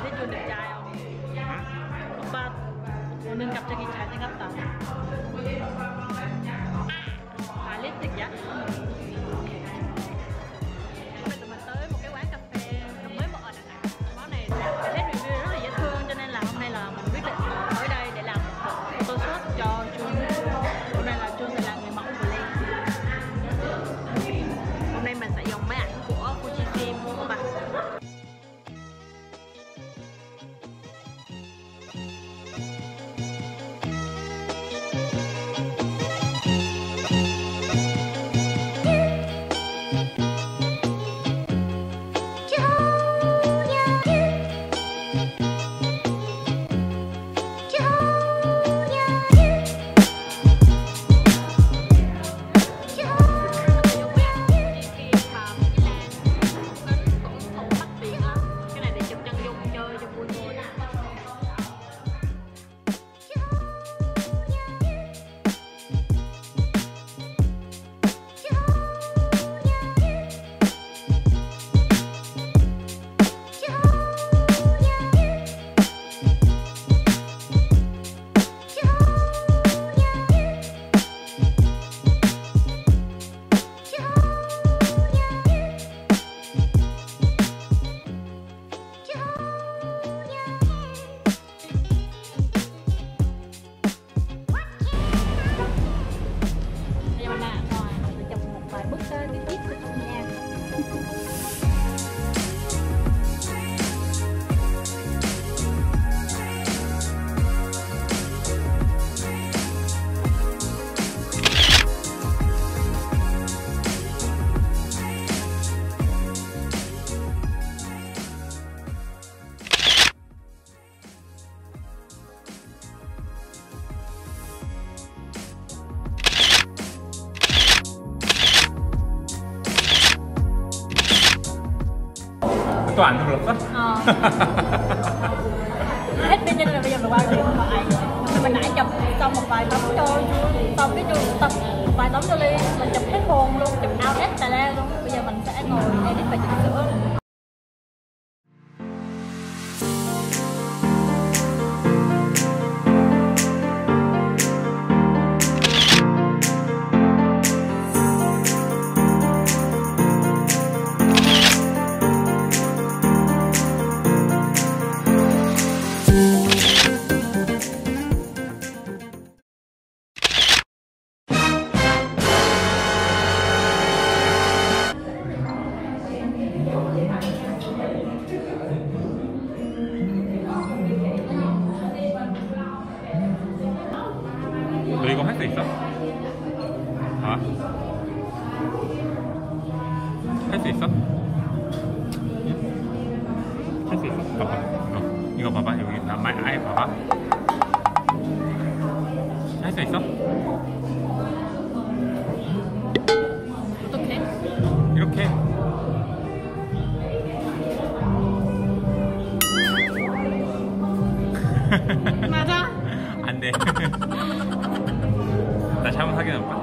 thấy chưa đẹp trai không? 오빠 오늘 갑자기 잘생겼다. 아 립스틱 vậy? Hôm nay tụi mình tới một cái quán cà phê mới mở ở Đà Nẵng. Quán này thấy review rất là dễ thương, cho nên là hôm nay là mình quyết định tới đây để làm photoshoot cho Jun. Hôm nay là Jun sẽ là người mẫu của Ly. Hôm nay mình sẽ dùng máy ảnh của Fujifilm của bạn. 또 안 눌렀어? Hết pin cho nên là bây giờ mình qua cái điện thoại. Mình nãy chụp xong một vài tấm cho Jun, xong cái Jun tập một vài tấm cho Ly, mình chụp hết hồn luôn, chụp outfit tà la luôn. Bây giờ mình sẽ ngồi edit và chỉnh sửa. 너 이거 할 수 있어? 아? 할 수 있어? 할 수 있어? 봐봐. 이거 봐봐. 여기 나만 아예 봐봐. 할 수 있어? 어떻게? 이렇게. 맞아? 안 돼. 나 잘못 확인해볼까?